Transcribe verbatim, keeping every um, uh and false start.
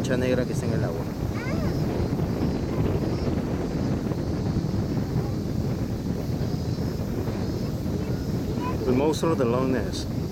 mancha negra que está en el agua. El monstruo de Loch Ness.